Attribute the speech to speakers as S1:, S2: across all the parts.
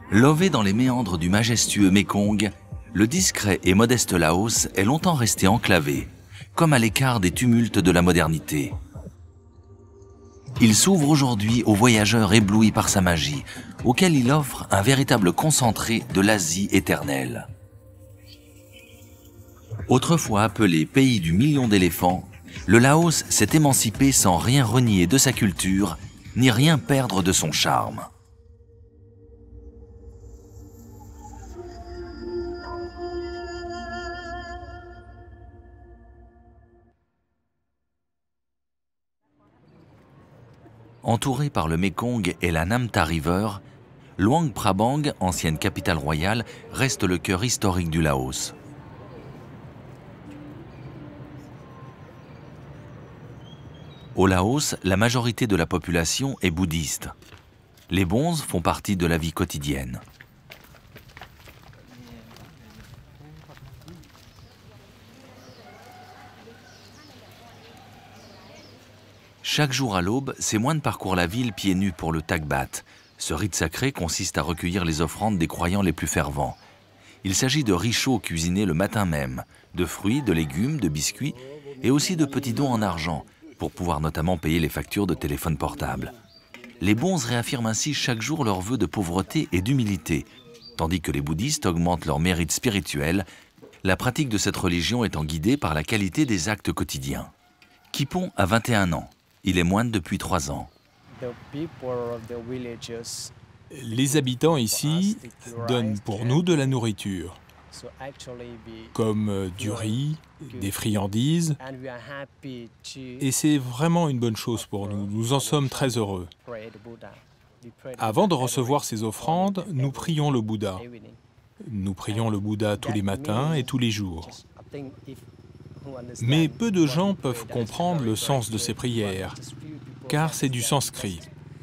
S1: Lové dans les méandres du majestueux Mékong, le discret et modeste Laos est longtemps resté enclavé, comme à l'écart des tumultes de la modernité. Il s'ouvre aujourd'hui aux voyageurs éblouis par sa magie, auxquels il offre un véritable concentré de l'Asie éternelle. Autrefois appelé pays du million d'éléphants, le Laos s'est émancipé sans rien renier de sa culture, ni rien perdre de son charme. Entouré par le Mékong et la Nam Ta River, Luang Prabang, ancienne capitale royale, reste le cœur historique du Laos. Au Laos, la majorité de la population est bouddhiste. Les bonzes font partie de la vie quotidienne. Chaque jour à l'aube, ces moines parcourent la ville pieds nus pour le Takbat. Ce rite sacré consiste à recueillir les offrandes des croyants les plus fervents. Il s'agit de richots cuisinés le matin même, de fruits, de légumes, de biscuits et aussi de petits dons en argent, pour pouvoir notamment payer les factures de téléphone portable. Les bonzes réaffirment ainsi chaque jour leurs vœux de pauvreté et d'humilité, tandis que les bouddhistes augmentent leur mérite spirituel, la pratique de cette religion étant guidée par la qualité des actes quotidiens. Kipon a 21 ans. Il est moine depuis 3 ans.
S2: Les habitants ici donnent pour nous de la nourriture, comme du riz, des friandises, et c'est vraiment une bonne chose pour nous. Nous en sommes très heureux. Avant de recevoir ces offrandes, nous prions le Bouddha. Nous prions le Bouddha tous les matins et tous les jours. Mais peu de gens peuvent comprendre le sens de ces prières, car c'est du sanskrit.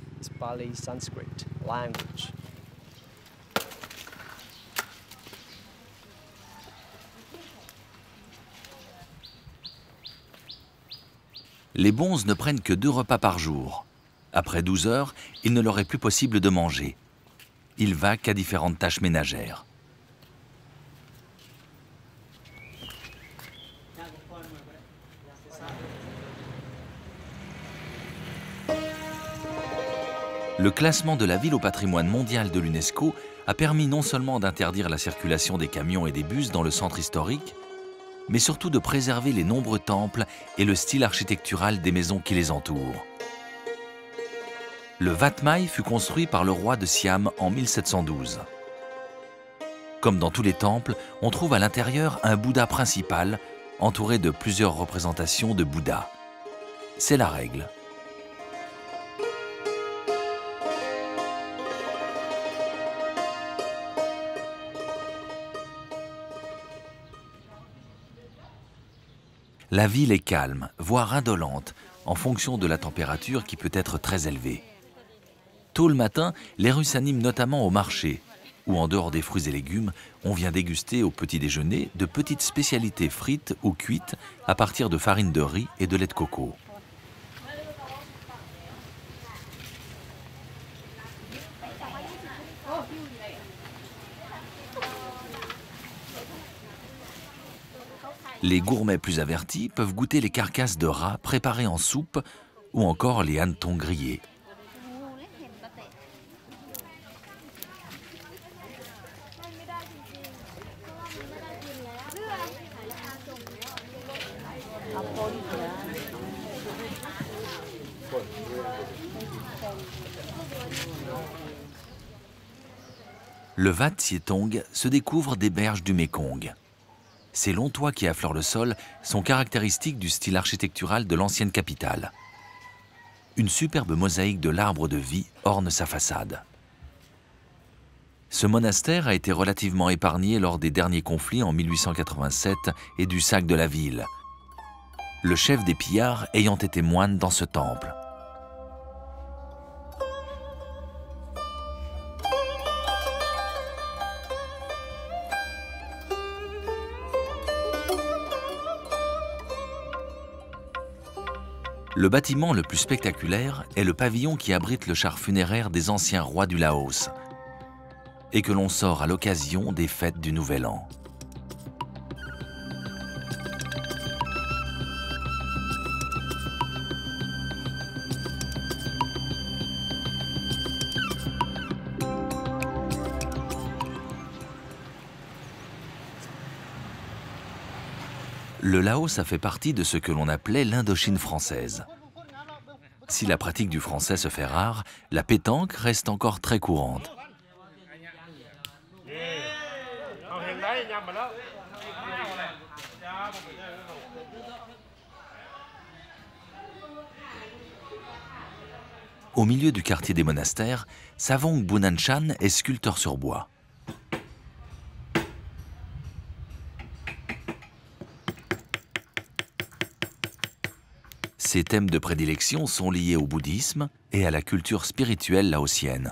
S1: Les bonzes ne prennent que 2 repas par jour. Après 12 heures, il ne leur est plus possible de manger. Ils vaquent à différentes tâches ménagères. Le classement de la ville au patrimoine mondial de l'UNESCO a permis non seulement d'interdire la circulation des camions et des bus dans le centre historique, mais surtout de préserver les nombreux temples et le style architectural des maisons qui les entourent. Le Wat Mai fut construit par le roi de Siam en 1712. Comme dans tous les temples, on trouve à l'intérieur un Bouddha principal, entouré de plusieurs représentations de Bouddha. C'est la règle. La ville est calme, voire indolente, en fonction de la température qui peut être très élevée. Tôt le matin, les rues s'animent notamment au marché, où en dehors des fruits et légumes, on vient déguster au petit déjeuner de petites spécialités frites ou cuites à partir de farine de riz et de lait de coco. Les gourmets plus avertis peuvent goûter les carcasses de rats préparées en soupe ou encore les hannetons grillés. Le Wat Sietong se découvre des berges du Mékong. Ces longs toits qui affleurent le sol sont caractéristiques du style architectural de l'ancienne capitale. Une superbe mosaïque de l'arbre de vie orne sa façade. Ce monastère a été relativement épargné lors des derniers conflits en 1887 et du sac de la ville, le chef des pillards ayant été moine dans ce temple. Le bâtiment le plus spectaculaire est le pavillon qui abrite le char funéraire des anciens rois du Laos. et que l'on sort à l'occasion des fêtes du Nouvel An. Le Laos a fait partie de ce que l'on appelait l'Indochine française. Si la pratique du français se fait rare, la pétanque reste encore très courante. Au milieu du quartier des monastères, Savong Bunanchan est sculpteur sur bois. Ses thèmes de prédilection sont liés au bouddhisme et à la culture spirituelle laotienne.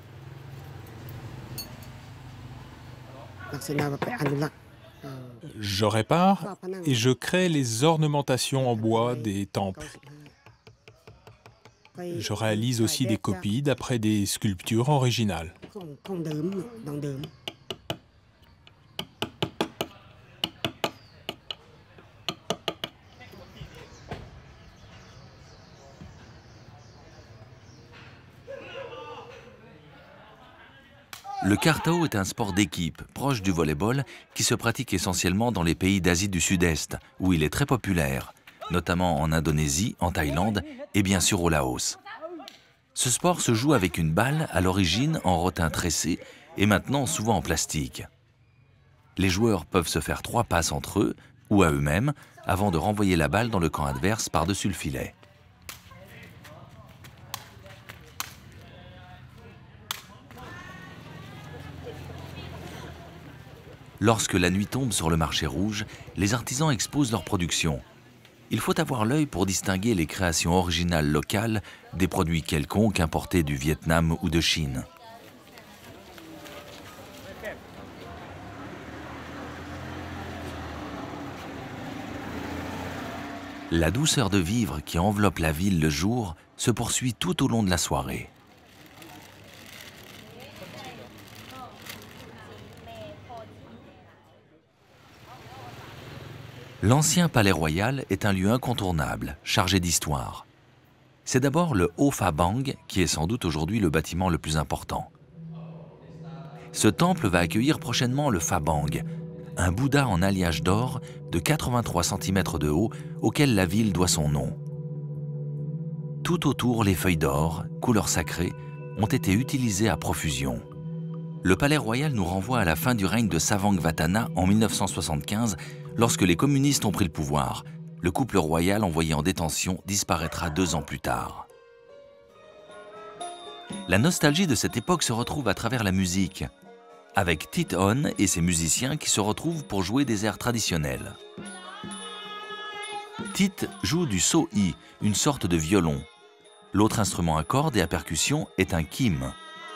S2: Je répare et je crée les ornementations en bois des temples. Je réalise aussi des copies d'après des sculptures originales.
S1: Le kartao est un sport d'équipe, proche du volley-ball, qui se pratique essentiellement dans les pays d'Asie du Sud-Est, où il est très populaire, notamment en Indonésie, en Thaïlande et bien sûr au Laos. Ce sport se joue avec une balle, à l'origine en rotin tressé et maintenant souvent en plastique. Les joueurs peuvent se faire 3 passes entre eux ou à eux-mêmes avant de renvoyer la balle dans le camp adverse par-dessus le filet. Lorsque la nuit tombe sur le marché rouge, les artisans exposent leur production. Il faut avoir l'œil pour distinguer les créations originales locales des produits quelconques importés du Vietnam ou de Chine. La douceur de vivre qui enveloppe la ville le jour se poursuit tout au long de la soirée. L'ancien palais royal est un lieu incontournable, chargé d'histoire. C'est d'abord le Haut Pha Bang qui est sans doute aujourd'hui le bâtiment le plus important. Ce temple va accueillir prochainement le Pha Bang, un Bouddha en alliage d'or de 83 cm de haut auquel la ville doit son nom. Tout autour, les feuilles d'or, couleur sacrée, ont été utilisées à profusion. Le palais royal nous renvoie à la fin du règne de Savangvatthana en 1975, lorsque les communistes ont pris le pouvoir. Le couple royal envoyé en détention disparaîtra 2 ans plus tard. La nostalgie de cette époque se retrouve à travers la musique, avec Tit On et ses musiciens qui se retrouvent pour jouer des airs traditionnels. Tit joue du so-i, une sorte de violon. L'autre instrument à cordes et à percussion est un kim.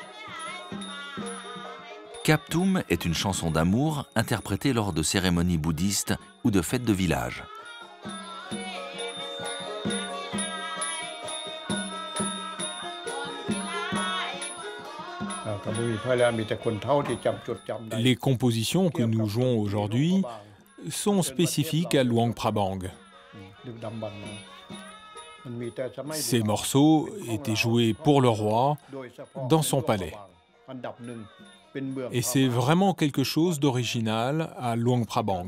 S1: Kaptum est une chanson d'amour interprétée lors de cérémonies bouddhistes ou de fêtes de village.
S2: Les compositions que nous jouons aujourd'hui sont spécifiques à Luang Prabang. Ces morceaux étaient joués pour le roi dans son palais. Et c'est vraiment quelque chose d'original à Luang Prabang.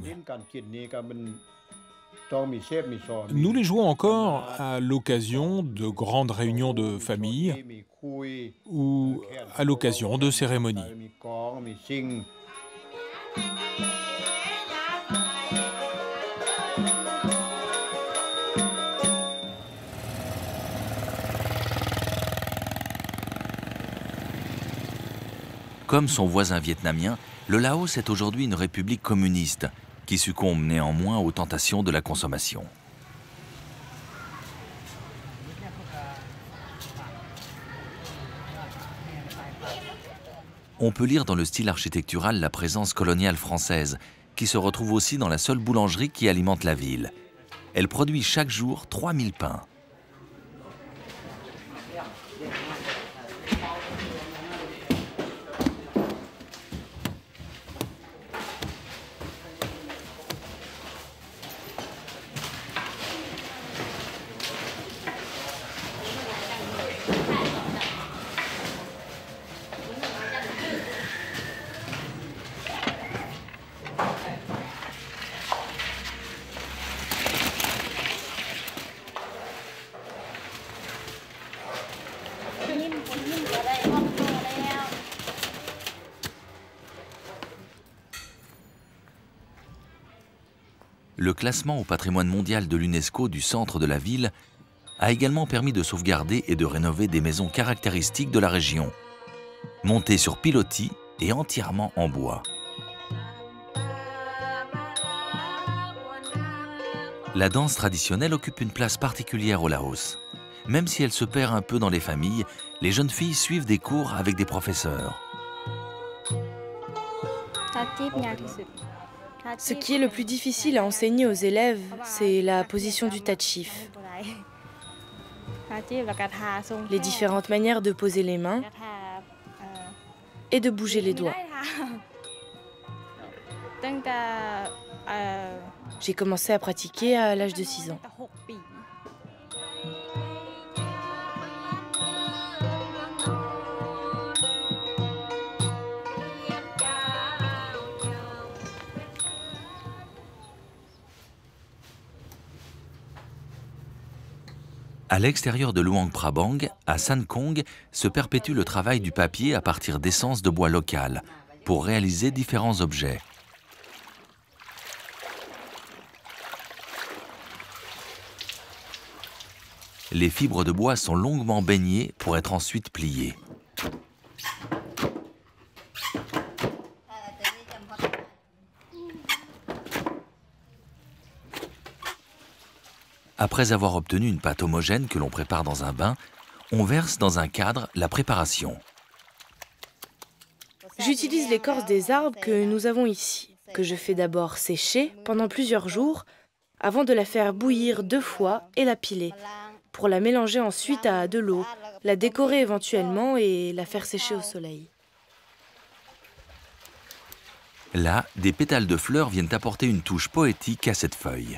S2: Nous les jouons encore à l'occasion de grandes réunions de famille ou à l'occasion de cérémonies.
S1: Comme son voisin vietnamien, le Laos est aujourd'hui une république communiste qui succombe néanmoins aux tentations de la consommation. On peut lire dans le style architectural la présence coloniale française, qui se retrouve aussi dans la seule boulangerie qui alimente la ville. Elle produit chaque jour 3000 pains. le classement au patrimoine mondial de l'UNESCO du centre de la ville a également permis de sauvegarder et de rénover des maisons caractéristiques de la région, montées sur pilotis et entièrement en bois. La danse traditionnelle occupe une place particulière au Laos. Même si elle se perd un peu dans les familles, les jeunes filles suivent des cours avec des professeurs.
S3: Ce qui est le plus difficile à enseigner aux élèves, c'est la position du tachif. Les différentes manières de poser les mains et de bouger les doigts. J'ai commencé à pratiquer à l'âge de 6 ans.
S1: À l'extérieur de Luang Prabang, à San Kong, se perpétue le travail du papier à partir d'essences de bois locales pour réaliser différents objets. Les fibres de bois sont longuement baignées pour être ensuite pliées. Après avoir obtenu une pâte homogène que l'on prépare dans un bain, on verse dans un cadre la préparation.
S3: J'utilise l'écorce des arbres que nous avons ici, que je fais d'abord sécher pendant plusieurs jours, avant de la faire bouillir 2 fois et la piler, pour la mélanger ensuite à de l'eau, la décorer éventuellement et la faire sécher au soleil.
S1: Là, des pétales de fleurs viennent apporter une touche poétique à cette feuille.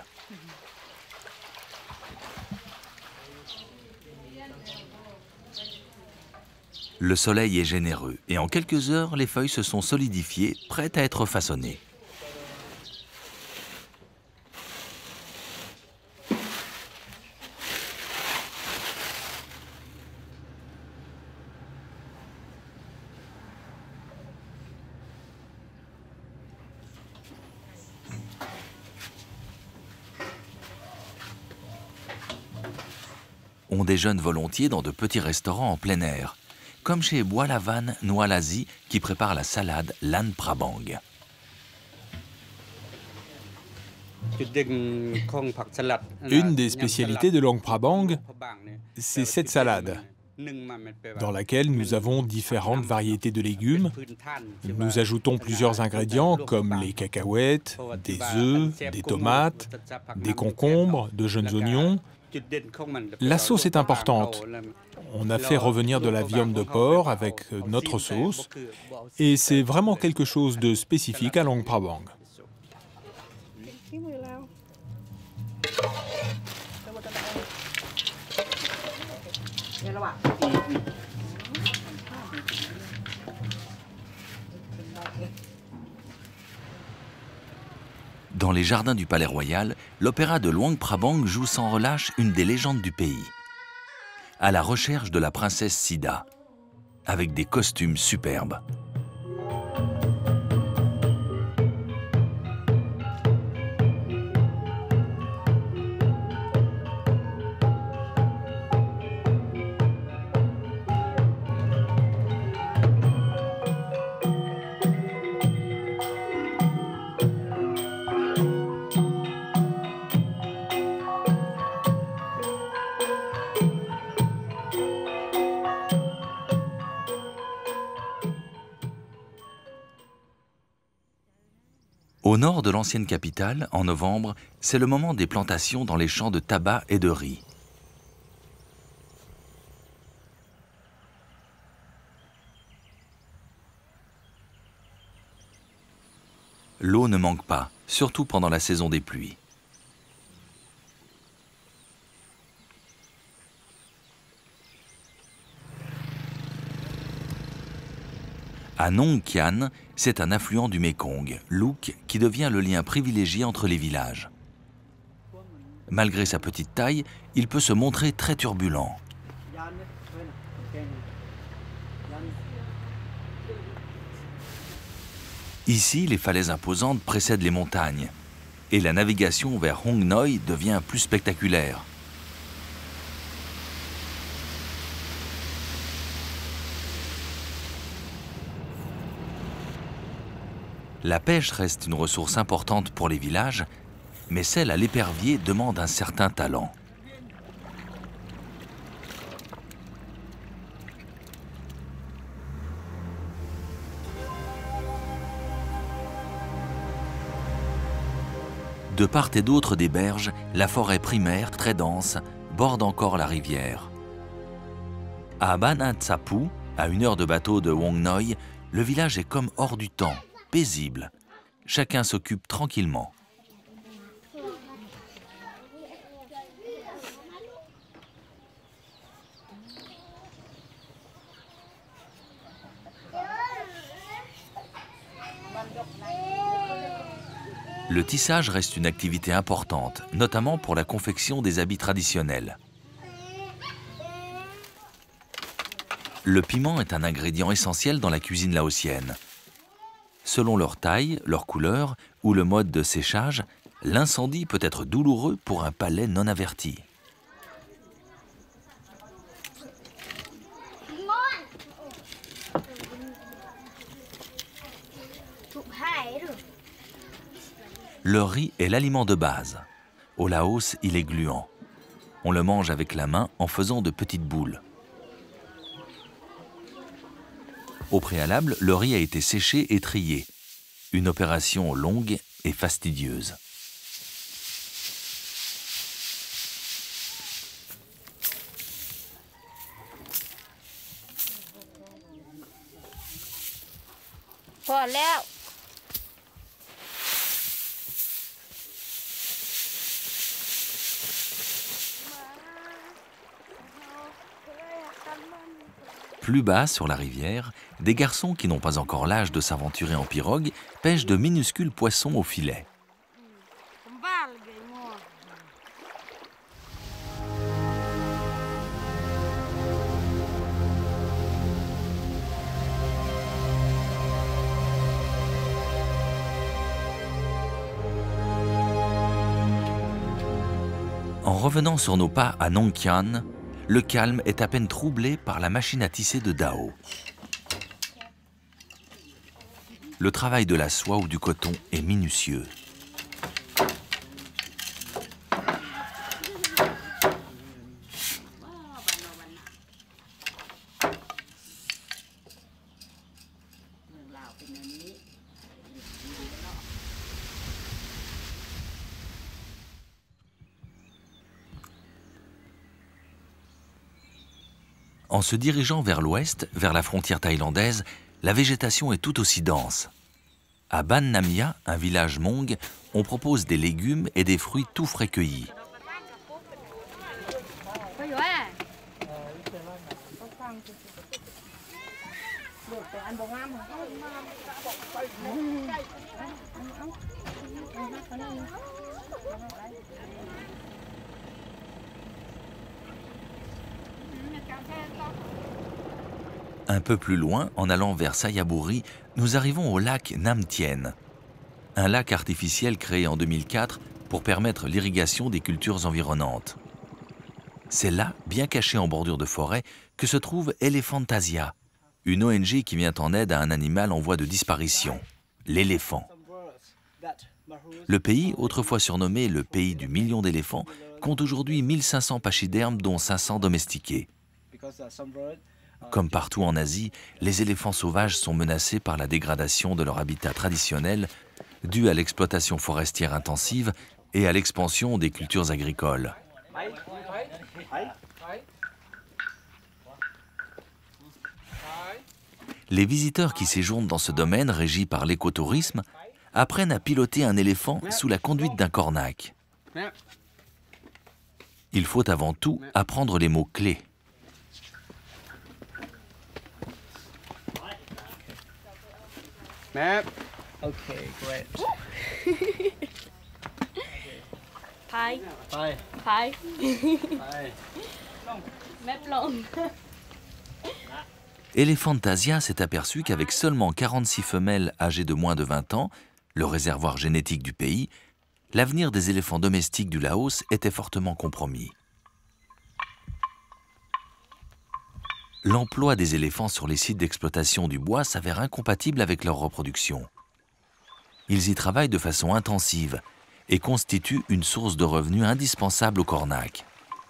S1: Le soleil est généreux et en quelques heures, les feuilles se sont solidifiées, prêtes à être façonnées. On déjeune volontiers dans de petits restaurants en plein air, comme chez Boalavan Noalasi qui prépare la salade Lan Prabang.
S2: Une des spécialités de Luang Prabang, c'est cette salade, dans laquelle nous avons différentes variétés de légumes. Nous ajoutons plusieurs ingrédients comme les cacahuètes, des œufs, des tomates, des concombres, de jeunes oignons. La sauce est importante. On a fait revenir de la viande de porc avec notre sauce et c'est vraiment quelque chose de spécifique à Luang Prabang.
S1: Dans les jardins du Palais Royal, l'opéra de Luang Prabang joue sans relâche une des légendes du pays. À la recherche de la princesse Sida, avec des costumes superbes. Au nord de l'ancienne capitale, en novembre, c'est le moment des plantations dans les champs de tabac et de riz. L'eau ne manque pas, surtout pendant la saison des pluies. À Nong Khian, c'est un affluent du Mékong, l'Ouk, qui devient le lien privilégié entre les villages. Malgré sa petite taille, il peut se montrer très turbulent. Ici, les falaises imposantes précèdent les montagnes. et la navigation vers Hong Noi devient plus spectaculaire. La pêche reste une ressource importante pour les villages, mais celle à l'épervier demande un certain talent. De part et d'autre des berges, la forêt primaire, très dense, borde encore la rivière. À Banatsapu, à 1 heure de bateau de Hong Noi, le village est comme hors du temps, paisible. Chacun s'occupe tranquillement. Le tissage reste une activité importante, notamment pour la confection des habits traditionnels. Le piment est un ingrédient essentiel dans la cuisine laotienne. Selon leur taille, leur couleur ou le mode de séchage, l'incendie peut être douloureux pour un palais non averti. Le riz est l'aliment de base. Au Laos, il est gluant. On le mange avec la main en faisant de petites boules. Au préalable, le riz a été séché et trié. Une opération longue et fastidieuse. Plus bas, sur la rivière, des garçons qui n'ont pas encore l'âge de s'aventurer en pirogue pêchent de minuscules poissons au filet. En revenant sur nos pas à Nong Khian, le calme est à peine troublé par la machine à tisser de Dao. Le travail de la soie ou du coton est minutieux. En se dirigeant vers l'ouest, vers la frontière thaïlandaise, la végétation est tout aussi dense. À Ban Namia, un village Hmong, on propose des légumes et des fruits tout frais cueillis. Un peu plus loin, en allant vers Sayaburi, nous arrivons au lac Nam Tien, un lac artificiel créé en 2004 pour permettre l'irrigation des cultures environnantes. C'est là, bien caché en bordure de forêt, que se trouve Elephantasia, une ONG qui vient en aide à un animal en voie de disparition, l'éléphant. Le pays, autrefois surnommé le pays du million d'éléphants, compte aujourd'hui 1500 pachydermes, dont 500 domestiqués. Comme partout en Asie, les éléphants sauvages sont menacés par la dégradation de leur habitat traditionnel due à l'exploitation forestière intensive et à l'expansion des cultures agricoles. Les visiteurs qui séjournent dans ce domaine régi par l'écotourisme apprennent à piloter un éléphant sous la conduite d'un cornac. Il faut avant tout apprendre les mots clés.
S4: Map. Okay, great.
S5: Pai.
S4: Bye.
S5: Pai.
S4: Bye.
S5: Map long.
S1: Elephantasia s'est aperçu qu'avec seulement 46 femelles âgées de moins de 20 ans, le réservoir génétique du pays, l'avenir des éléphants domestiques du Laos était fortement compromis. L'emploi des éléphants sur les sites d'exploitation du bois s'avère incompatible avec leur reproduction. Ils y travaillent de façon intensive et constituent une source de revenus indispensable au Cornac.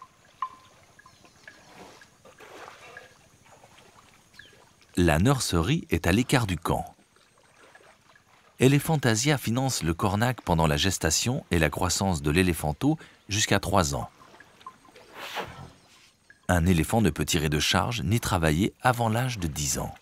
S1: La nurserie est à l'écart du camp. Elephantasia finance le Cornac pendant la gestation et la croissance de l'éléphanteau jusqu'à 3 ans. Un éléphant ne peut tirer de charge ni travailler avant l'âge de 10 ans.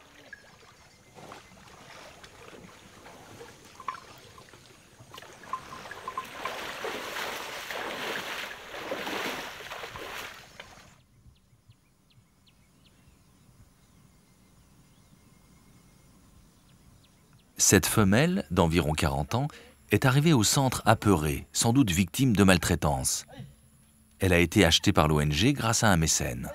S1: Cette femelle, d'environ 40 ans, est arrivée au centre apeurée, sans doute victime de maltraitance. Elle a été achetée par l'ONG grâce à un mécène.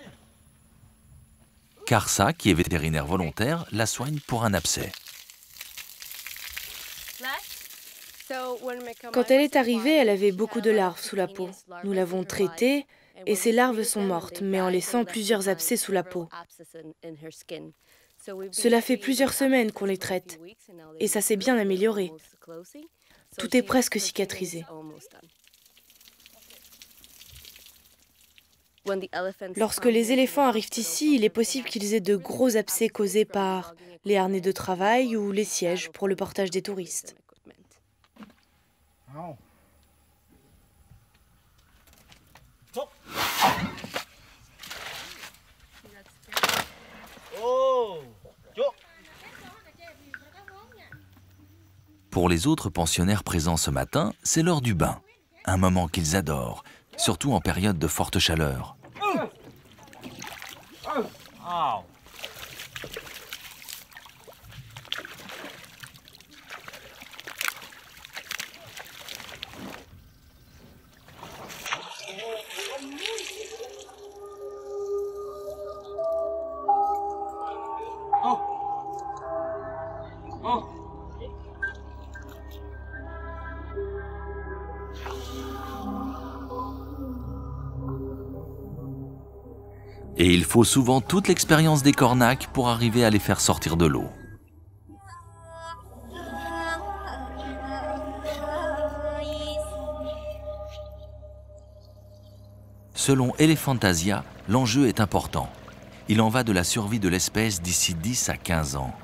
S1: Karsa, qui est vétérinaire volontaire, la soigne pour un abcès.
S3: Quand elle est arrivée, elle avait beaucoup de larves sous la peau. Nous l'avons traitée et ces larves sont mortes, mais en laissant plusieurs abcès sous la peau. Cela fait plusieurs semaines qu'on les traite et ça s'est bien amélioré. Tout est presque cicatrisé. Lorsque les éléphants arrivent ici, il est possible qu'ils aient de gros abcès causés par les harnais de travail ou les sièges pour le portage des touristes.
S1: Pour les autres pensionnaires présents ce matin, c'est l'heure du bain, un moment qu'ils adorent, surtout en période de forte chaleur. Et il faut souvent toute l'expérience des cornacs pour arriver à les faire sortir de l'eau. Selon Elephantasia, l'enjeu est important. Il en va de la survie de l'espèce d'ici 10 à 15 ans.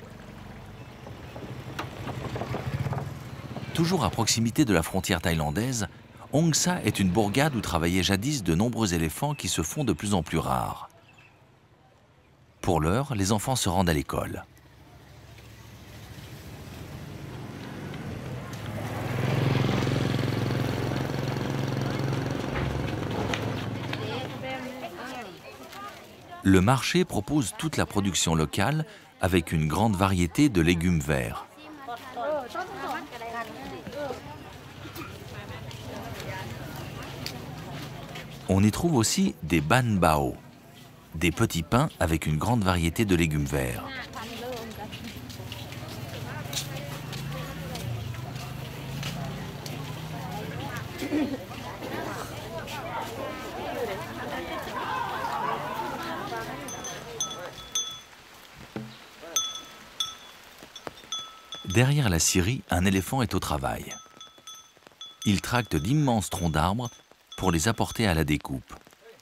S1: Toujours à proximité de la frontière thaïlandaise, Ong Sa est une bourgade où travaillaient jadis de nombreux éléphants qui se font de plus en plus rares. Pour l'heure, les enfants se rendent à l'école. Le marché propose toute la production locale avec une grande variété de légumes verts. On y trouve aussi des ban bao, des petits pains avec une grande variété de légumes verts. Derrière la scierie, un éléphant est au travail. Il tracte d'immenses troncs d'arbres pour les apporter à la découpe.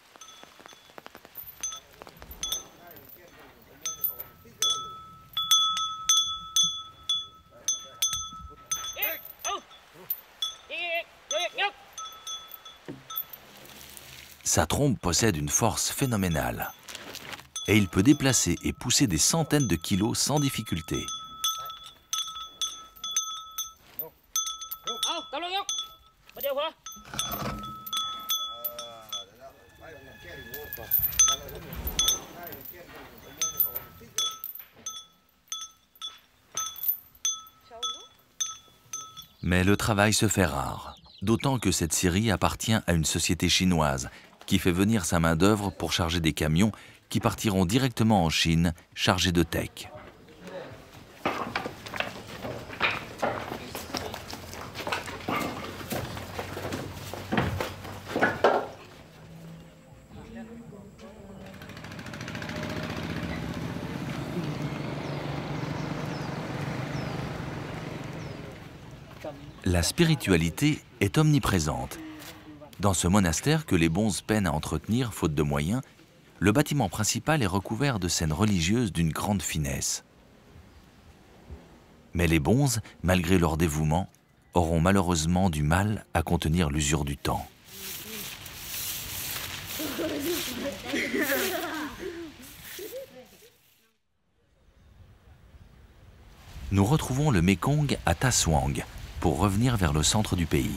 S1: Sa trompe possède une force phénoménale et il peut déplacer et pousser des centaines de kilos sans difficulté. Mais le travail se fait rare, d'autant que cette scierie appartient à une société chinoise qui fait venir sa main-d'œuvre pour charger des camions qui partiront directement en Chine chargés de teck. La spiritualité est omniprésente. Dans ce monastère que les bonzes peinent à entretenir faute de moyens, le bâtiment principal est recouvert de scènes religieuses d'une grande finesse. Mais les bonzes, malgré leur dévouement, auront malheureusement du mal à contenir l'usure du temps. Nous retrouvons le Mékong à Ta Soang pour revenir vers le centre du pays.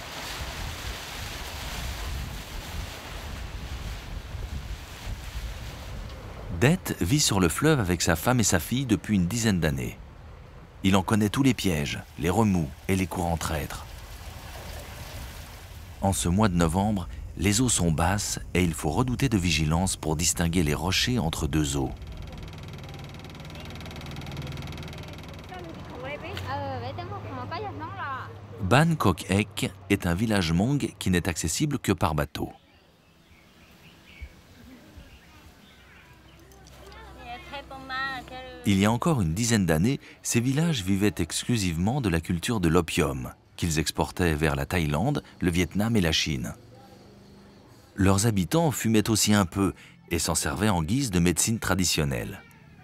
S1: Det vit sur le fleuve avec sa femme et sa fille depuis une dizaine d'années. Il en connaît tous les pièges, les remous et les courants traîtres. En ce mois de novembre, les eaux sont basses et il faut redouter de vigilance pour distinguer les rochers entre deux eaux. Ban Kok Ek est un village Hmong qui n'est accessible que par bateau. Il y a encore une dizaine d'années, ces villages vivaient exclusivement de la culture de l'opium, qu'ils exportaient vers la Thaïlande, le Vietnam et la Chine. Leurs habitants fumaient aussi un peu et s'en servaient en guise de médecine traditionnelle.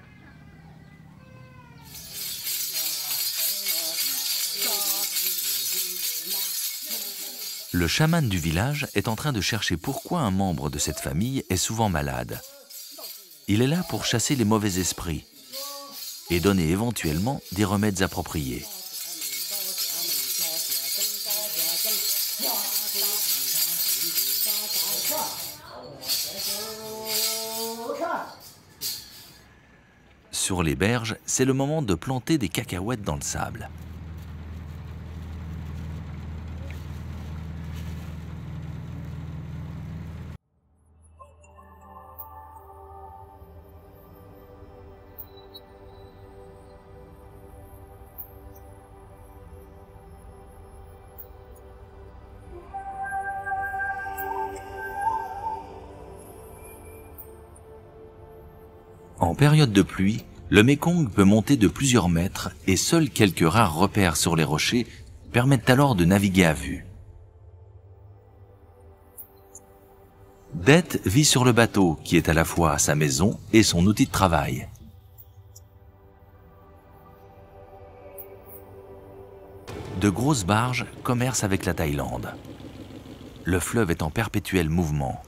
S1: Le chaman du village est en train de chercher pourquoi un membre de cette famille est souvent malade. Il est là pour chasser les mauvais esprits et donner éventuellement des remèdes appropriés. Sur les berges, c'est le moment de planter des cacahuètes dans le sable. En période de pluie, le Mékong peut monter de plusieurs mètres et seuls quelques rares repères sur les rochers permettent alors de naviguer à vue. Det vit sur le bateau qui est à la fois sa maison et son outil de travail. De grosses barges commercent avec la Thaïlande. Le fleuve est en perpétuel mouvement.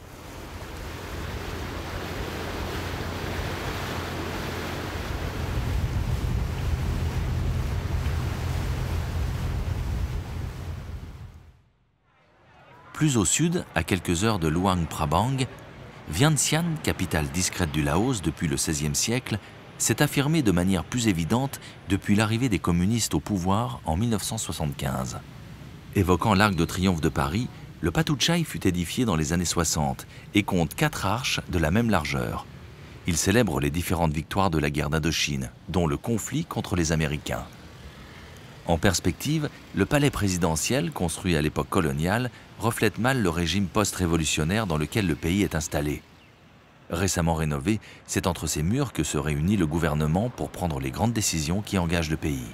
S1: Plus au sud, à quelques heures de Luang Prabang, Vientiane, capitale discrète du Laos depuis le XVIe siècle, s'est affirmée de manière plus évidente depuis l'arrivée des communistes au pouvoir en 1975. Évoquant l'Arc de Triomphe de Paris, le Patuchai fut édifié dans les années 60 et compte 4 arches de la même largeur. Il célèbre les différentes victoires de la guerre d'Indochine, dont le conflit contre les Américains. En perspective, le palais présidentiel, construit à l'époque coloniale, reflète mal le régime post-révolutionnaire dans lequel le pays est installé. Récemment rénové, c'est entre ces murs que se réunit le gouvernement pour prendre les grandes décisions qui engagent le pays.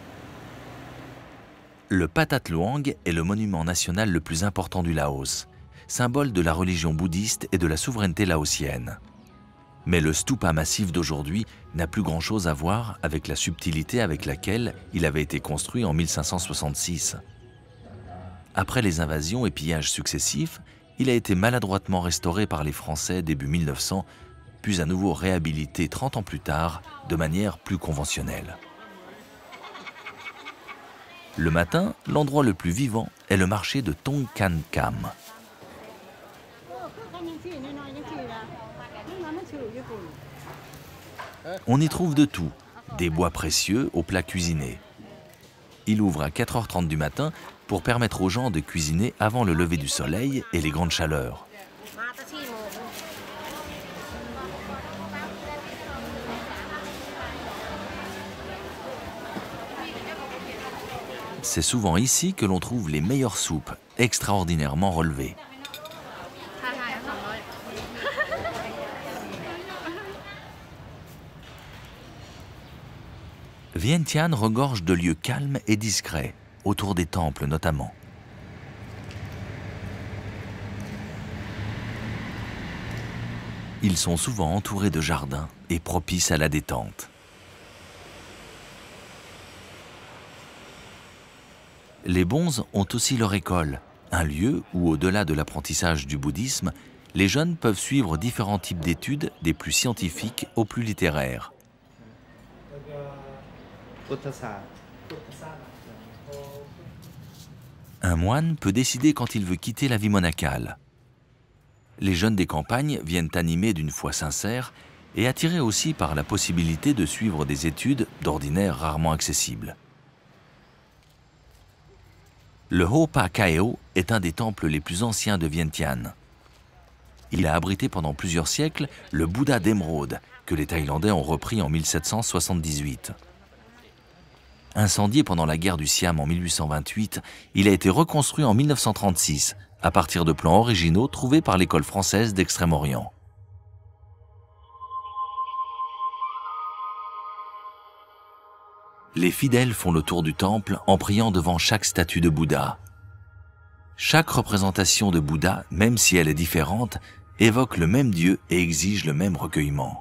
S1: Le Pathat Luang est le monument national le plus important du Laos, symbole de la religion bouddhiste et de la souveraineté laotienne. Mais le stupa massif d'aujourd'hui n'a plus grand-chose à voir avec la subtilité avec laquelle il avait été construit en 1566. Après les invasions et pillages successifs, il a été maladroitement restauré par les Français début 1900, puis à nouveau réhabilité 30 ans plus tard de manière plus conventionnelle. Le matin, l'endroit le plus vivant est le marché de Tong Kan Kam. On y trouve de tout, des bois précieux aux plats cuisinés. Il ouvre à 4h30 du matin pour permettre aux gens de cuisiner avant le lever du soleil et les grandes chaleurs. C'est souvent ici que l'on trouve les meilleures soupes, extraordinairement relevées. Vientiane regorge de lieux calmes et discrets, autour des temples notamment. Ils sont souvent entourés de jardins et propices à la détente. Les bonzes ont aussi leur école, un lieu où, au-delà de l'apprentissage du bouddhisme, les jeunes peuvent suivre différents types d'études, des plus scientifiques aux plus littéraires. Un moine peut décider quand il veut quitter la vie monacale. Les jeunes des campagnes viennent animés d'une foi sincère et attirés aussi par la possibilité de suivre des études d'ordinaire rarement accessibles. Le Hopa Kaeo est un des temples les plus anciens de Vientiane. Il a abrité pendant plusieurs siècles le Bouddha d'émeraude, que les Thaïlandais ont repris en 1778. Incendié pendant la guerre du Siam en 1828, il a été reconstruit en 1936, à partir de plans originaux trouvés par l'école française d'Extrême-Orient. Les fidèles font le tour du temple en priant devant chaque statue de Bouddha. Chaque représentation de Bouddha, même si elle est différente, évoque le même Dieu et exige le même recueillement.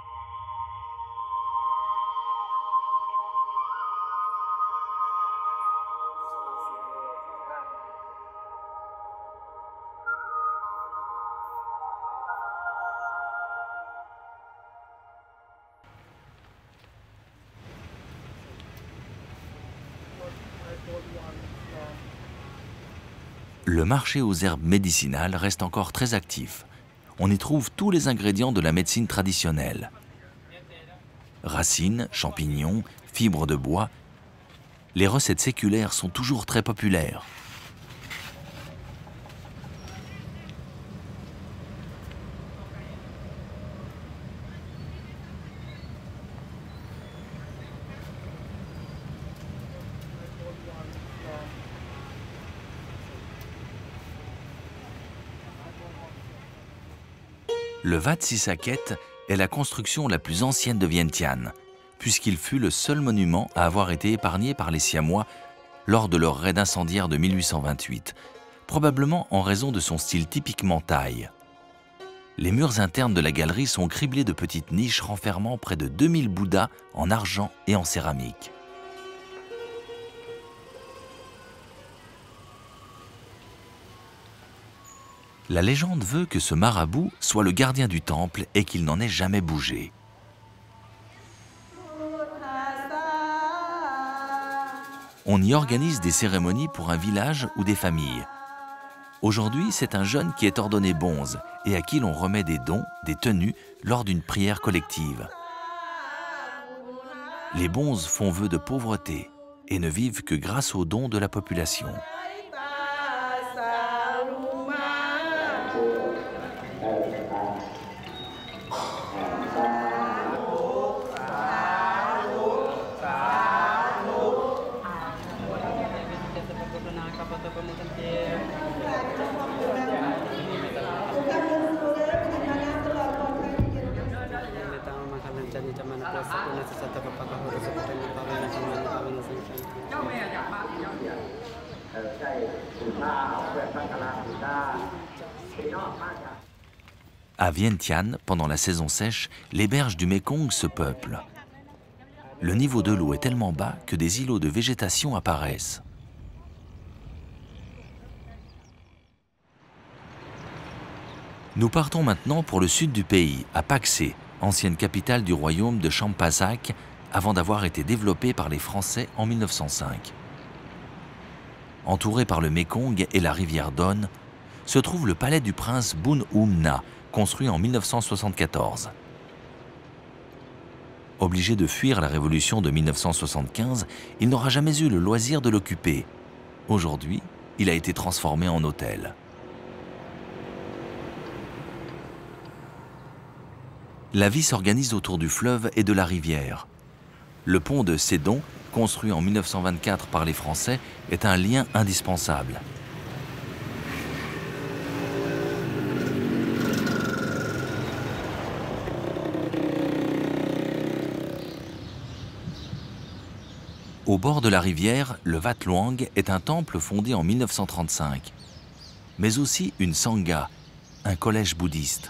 S1: Le marché aux herbes médicinales reste encore très actif. On y trouve tous les ingrédients de la médecine traditionnelle. Racines, champignons, fibres de bois. Les recettes séculaires sont toujours très populaires. Le Wat Sisaket est la construction la plus ancienne de Vientiane, puisqu'il fut le seul monument à avoir été épargné par les Siamois lors de leur raid incendiaire de 1828, probablement en raison de son style typiquement thaï. Les murs internes de la galerie sont criblés de petites niches renfermant près de 2000 Bouddhas en argent et en céramique. La légende veut que ce marabout soit le gardien du temple et qu'il n'en ait jamais bougé. On y organise des cérémonies pour un village ou des familles. Aujourd'hui, c'est un jeune qui est ordonné bonze et à qui l'on remet des dons, des tenues, lors d'une prière collective. Les bonzes font vœu de pauvreté et ne vivent que grâce aux dons de la population. À Vientiane, pendant la saison sèche, les berges du Mékong se peuplent. Le niveau de l'eau est tellement bas que des îlots de végétation apparaissent. Nous partons maintenant pour le sud du pays, à Pak-Sé, ancienne capitale du royaume de Champasak, avant d'avoir été développée par les Français en 1905. Entouré par le Mékong et la rivière Don, se trouve le palais du prince Boun Oumna, construit en 1974. Obligé de fuir la révolution de 1975, il n'aura jamais eu le loisir de l'occuper. Aujourd'hui, il a été transformé en hôtel. La vie s'organise autour du fleuve et de la rivière. Le pont de Sédon, construit en 1924 par les Français, est un lien indispensable. Au bord de la rivière, le Wat Luang est un temple fondé en 1935, mais aussi une sangha, un collège bouddhiste.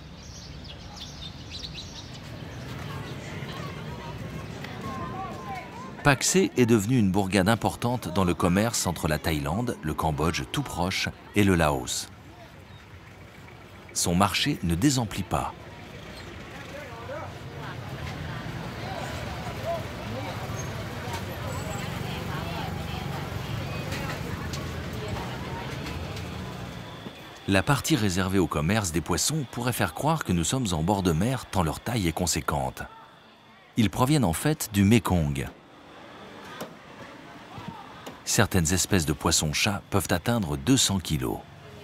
S1: Pak-se est devenue une bourgade importante dans le commerce entre la Thaïlande, le Cambodge tout proche et le Laos. Son marché ne désemplit pas. La partie réservée au commerce des poissons pourrait faire croire que nous sommes en bord de mer tant leur taille est conséquente. Ils proviennent en fait du Mékong. Certaines espèces de poissons-chats peuvent atteindre 200 kilos.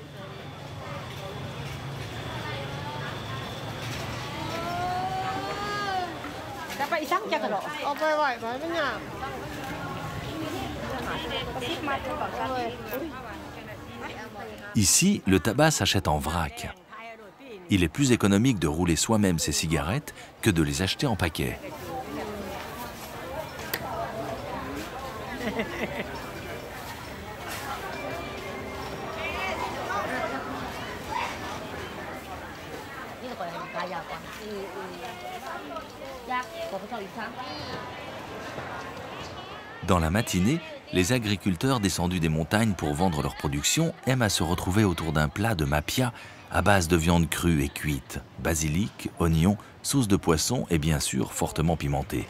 S1: Ici, le tabac s'achète en vrac. Il est plus économique de rouler soi-même ses cigarettes que de les acheter en paquet. Dans la matinée, les agriculteurs descendus des montagnes pour vendre leur production aiment à se retrouver autour d'un plat de mapia à base de viande crue et cuite, basilic, oignons, sauce de poisson et bien sûr fortement pimentée.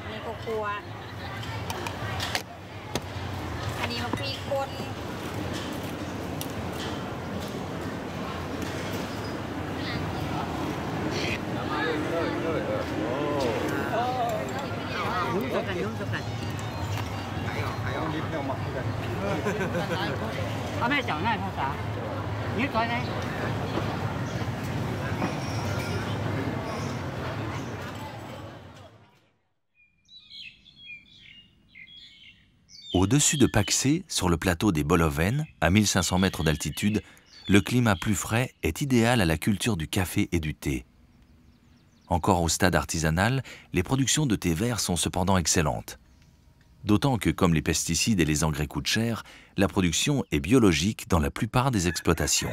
S1: Au-dessus de Pak-se, sur le plateau des Boloven, à 1500 mètres d'altitude, le climat plus frais est idéal à la culture du café et du thé. Encore au stade artisanal, les productions de thé vert sont cependant excellentes. D'autant que, comme les pesticides et les engrais coûtent cher, la production est biologique dans la plupart des exploitations.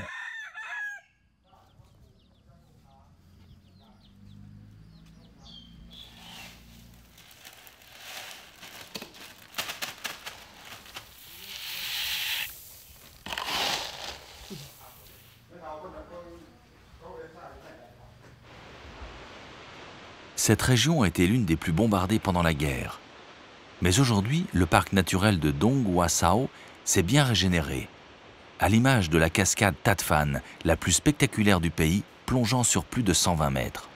S1: Cette région a été l'une des plus bombardées pendant la guerre. Mais aujourd'hui, le parc naturel de Dong Hoa Sao s'est bien régénéré, à l'image de la cascade Tat Phan, la plus spectaculaire du pays, plongeant sur plus de 120 mètres.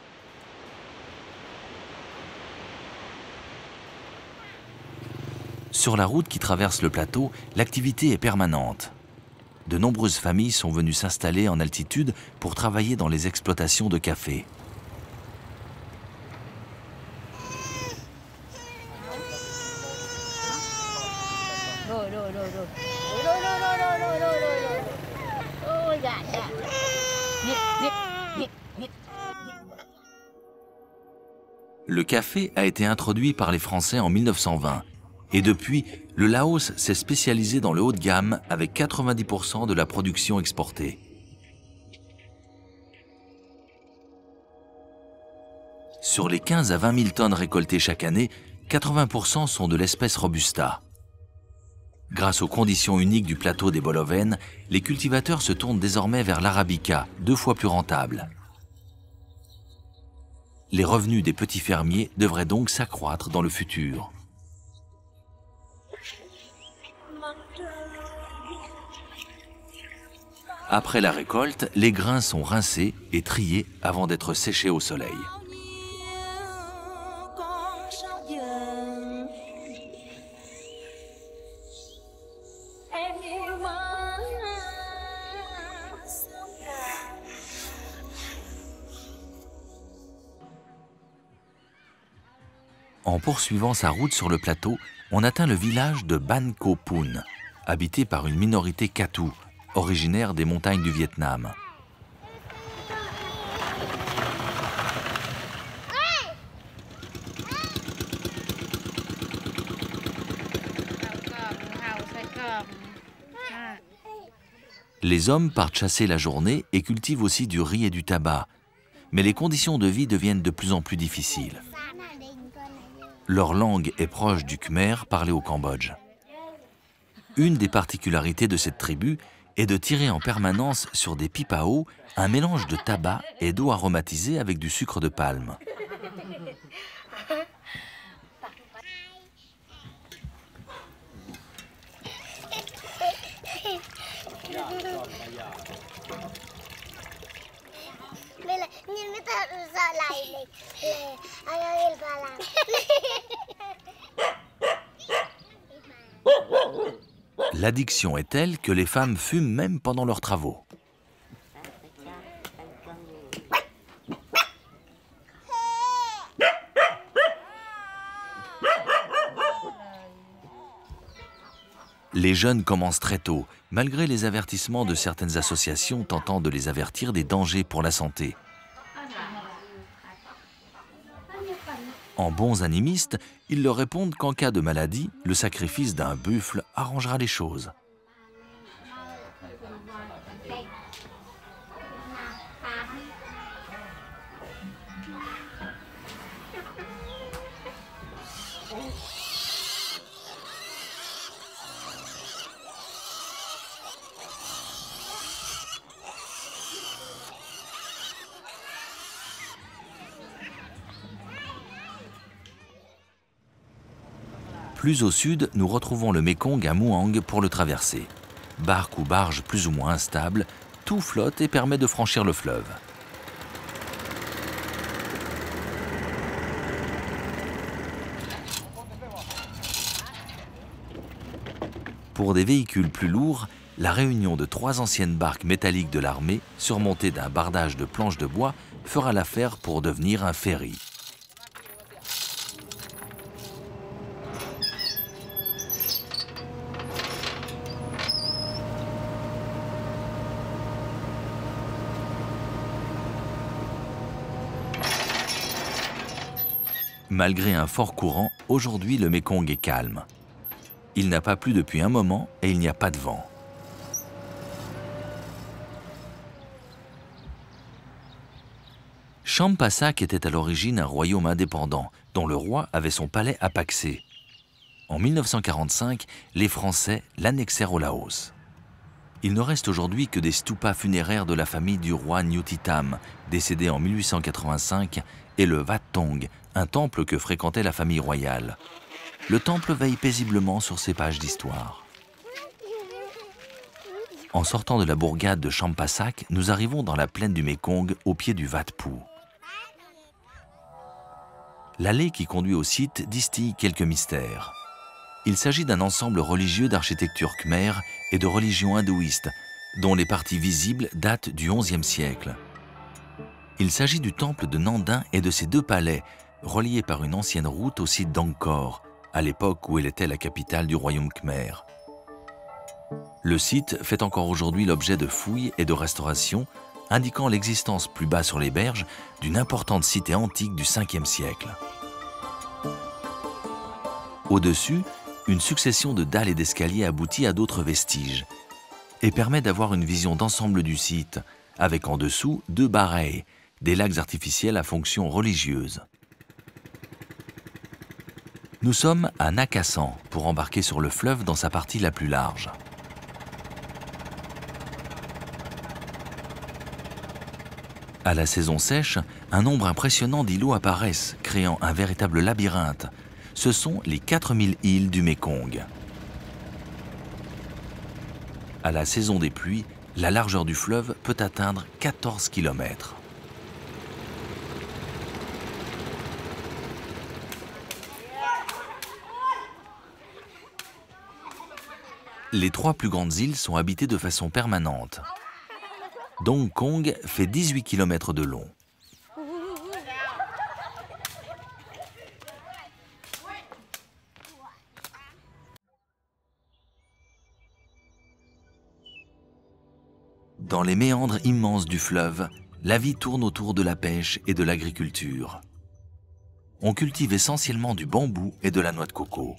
S1: Sur la route qui traverse le plateau, l'activité est permanente. De nombreuses familles sont venues s'installer en altitude pour travailler dans les exploitations de café. Le café a été introduit par les Français en 1920 et depuis, le Laos s'est spécialisé dans le haut de gamme avec 90% de la production exportée. Sur les 15 à 20 000 tonnes récoltées chaque année, 80% sont de l'espèce Robusta. Grâce aux conditions uniques du plateau des Boloven, les cultivateurs se tournent désormais vers l'arabica, 2 fois plus rentable. Les revenus des petits fermiers devraient donc s'accroître dans le futur. Après la récolte, les grains sont rincés et triés avant d'être séchés au soleil. En poursuivant sa route sur le plateau, on atteint le village de Ban Co Pun, habité par une minorité Katu, originaire des montagnes du Vietnam. Les hommes partent chasser la journée et cultivent aussi du riz et du tabac. Mais les conditions de vie deviennent de plus en plus difficiles. Leur langue est proche du khmer parlé au Cambodge. Une des particularités de cette tribu est de tirer en permanence sur des pipes à eau un mélange de tabac et d'eau aromatisée avec du sucre de palme. L'addiction est telle que les femmes fument même pendant leurs travaux. Les jeunes commencent très tôt, malgré les avertissements de certaines associations tentant de les avertir des dangers pour la santé. En bons animistes, ils leur répondent qu'en cas de maladie, le sacrifice d'un buffle arrangera les choses. Plus au sud, nous retrouvons le Mékong à Muang pour le traverser. Barque ou barge plus ou moins instable, tout flotte et permet de franchir le fleuve. Pour des véhicules plus lourds, la réunion de 3 anciennes barques métalliques de l'armée, surmontées d'un bardage de planches de bois, fera l'affaire pour devenir un ferry. Malgré un fort courant, aujourd'hui le Mékong est calme. Il n'a pas plu depuis un moment et il n'y a pas de vent. Champasak était à l'origine un royaume indépendant, dont le roi avait son palais à Paksé. En 1945, les Français l'annexèrent au Laos. Il ne reste aujourd'hui que des stupas funéraires de la famille du roi Nyutitam, décédé en 1885, et le Wat Tong, un temple que fréquentait la famille royale. Le temple veille paisiblement sur ses pages d'histoire. En sortant de la bourgade de Champasak, nous arrivons dans la plaine du Mékong, au pied du Wat Phu. L'allée qui conduit au site distille quelques mystères. Il s'agit d'un ensemble religieux d'architecture khmer et de religion hindouiste, dont les parties visibles datent du XIe siècle. Il s'agit du temple de Nandin et de ses 2 palais, reliés par une ancienne route au site d'Angkor, à l'époque où elle était la capitale du royaume khmer. Le site fait encore aujourd'hui l'objet de fouilles et de restaurations, indiquant l'existence plus bas sur les berges d'une importante cité antique du Ve siècle. Au-dessus, une succession de dalles et d'escaliers aboutit à d'autres vestiges et permet d'avoir une vision d'ensemble du site, avec en dessous 2 bareilles, des lacs artificiels à fonction religieuse. Nous sommes à Nakassan pour embarquer sur le fleuve dans sa partie la plus large. À la saison sèche, un nombre impressionnant d'îlots apparaissent, créant un véritable labyrinthe. Ce sont les 4000 îles du Mékong. À la saison des pluies, la largeur du fleuve peut atteindre 14 km. Les 3 plus grandes îles sont habitées de façon permanente. Dong Kong fait 18 km de long. Dans les méandres immenses du fleuve, la vie tourne autour de la pêche et de l'agriculture. On cultive essentiellement du bambou et de la noix de coco.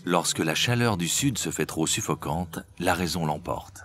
S1: Lorsque la chaleur du sud se fait trop suffocante, la raison l'emporte.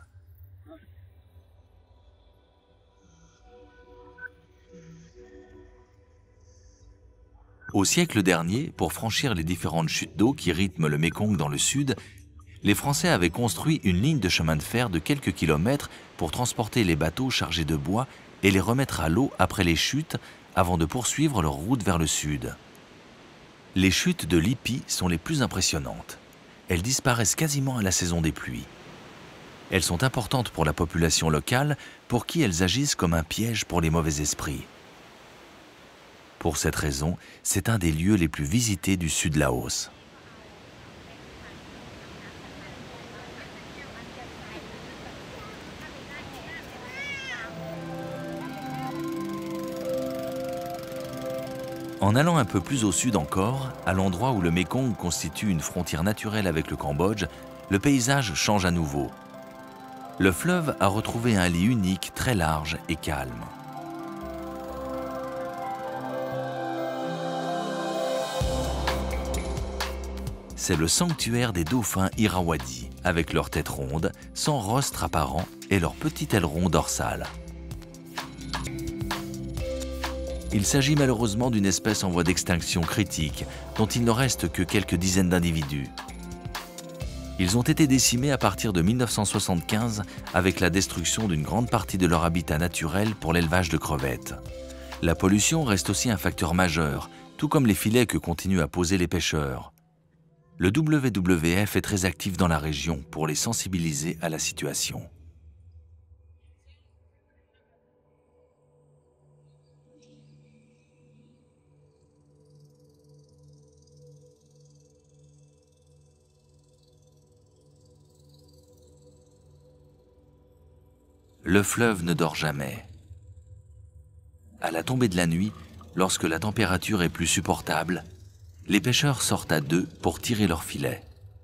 S1: Au siècle dernier, pour franchir les différentes chutes d'eau qui rythment le Mékong dans le sud, les Français avaient construit une ligne de chemin de fer de quelques kilomètres pour transporter les bateaux chargés de bois et les remettre à l'eau après les chutes avant de poursuivre leur route vers le sud. Les chutes de Lipi sont les plus impressionnantes. Elles disparaissent quasiment à la saison des pluies. Elles sont importantes pour la population locale, pour qui elles agissent comme un piège pour les mauvais esprits. Pour cette raison, c'est un des lieux les plus visités du sud Laos. En allant un peu plus au sud encore, à l'endroit où le Mékong constitue une frontière naturelle avec le Cambodge, le paysage change à nouveau. Le fleuve a retrouvé un lit unique, très large et calme. C'est le sanctuaire des dauphins Irrawaddy, avec leur tête ronde, sans rostre apparent et leur petit aileron dorsal. Il s'agit malheureusement d'une espèce en voie d'extinction critique, dont il ne reste que quelques dizaines d'individus. Ils ont été décimés à partir de 1975 avec la destruction d'une grande partie de leur habitat naturel pour l'élevage de crevettes. La pollution reste aussi un facteur majeur, tout comme les filets que continuent à poser les pêcheurs. Le WWF est très actif dans la région pour les sensibiliser à la situation. Le fleuve ne dort jamais. À la tombée de la nuit, lorsque la température est plus supportable, les pêcheurs sortent à deux pour tirer leurs filets.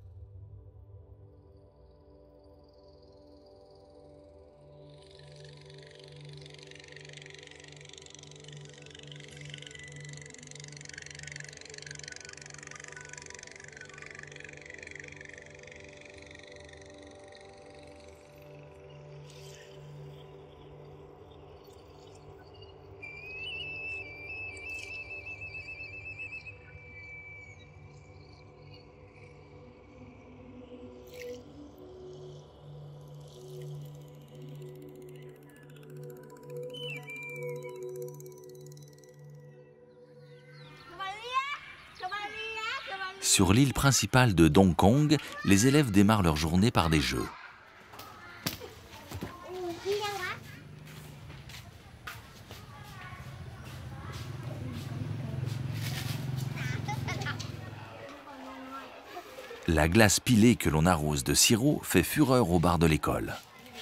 S1: Sur l'île principale de Dong Kong, les élèves démarrent leur journée par des jeux. La glace pilée que l'on arrose de sirop fait fureur au bar de l'école.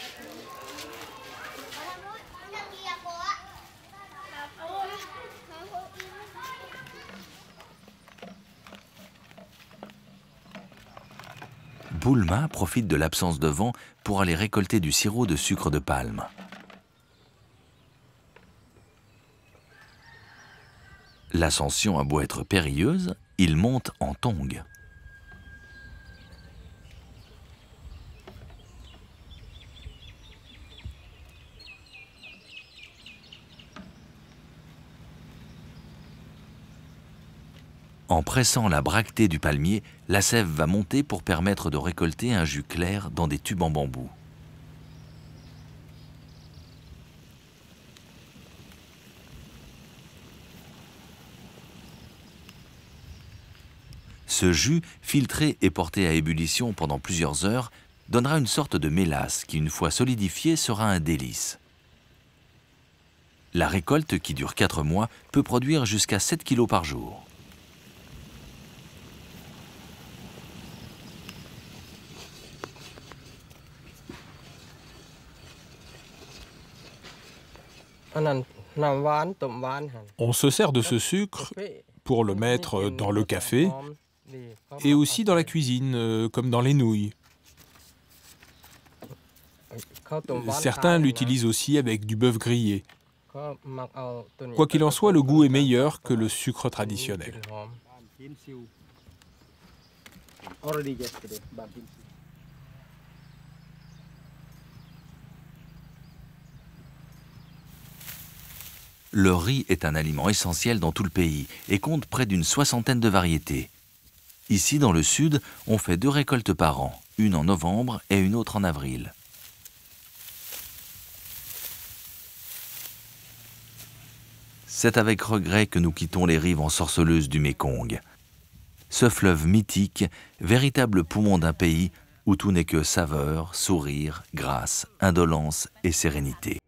S1: Bulma profite de l'absence de vent pour aller récolter du sirop de sucre de palme. L'ascension a beau être périlleuse, il monte en tongs. En pressant la bractée du palmier, la sève va monter pour permettre de récolter un jus clair dans des tubes en bambou. Ce jus, filtré et porté à ébullition pendant plusieurs heures, donnera une sorte de mélasse qui, une fois solidifiée, sera un délice. La récolte, qui dure 4 mois, peut produire jusqu'à 7 kg par jour.
S2: On se sert de ce sucre pour le mettre dans le café et aussi dans la cuisine, comme dans les nouilles. Certains l'utilisent aussi avec du bœuf grillé. Quoi qu'il en soit, le goût est meilleur que le sucre traditionnel.
S1: Le riz est un aliment essentiel dans tout le pays et compte près d'une 60aine de variétés. Ici, dans le sud, on fait 2 récoltes par an, une en novembre et une autre en avril. C'est avec regret que nous quittons les rives ensorceleuses du Mékong. Ce fleuve mythique, véritable poumon d'un pays où tout n'est que saveur, sourire, grâce, indolence et sérénité.